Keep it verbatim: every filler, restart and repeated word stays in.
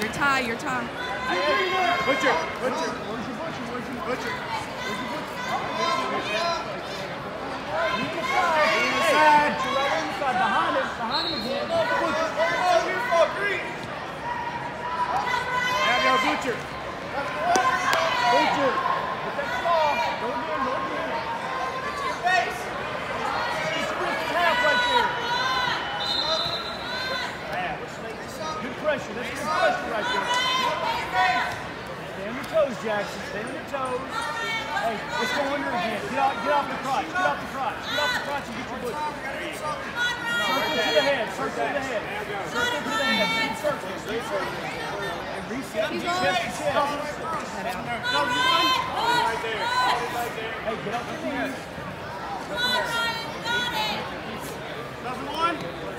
Your tie, your tie. Butcher, butcher. Where's your butcher? Where's your butcher? Where's your butcher? Inside. Inside. Behind him. Behind him again. Have your butcher. Butcher. Get that claw. Go again. Go again. Get to your face. It's a half right there. Good pressure. That's good pressure right there. Stay on your toes, Jackson. Stay on your toes. Hey, let's go under again. Get off, get off the crotch. Get off the crotch. Get off the crotch and get your butcher. Circle to the head. Circle to the head. Circle to the head. Big circle. And reset. Chest to chest. Right there. Hey, get off the knees. Nothing one.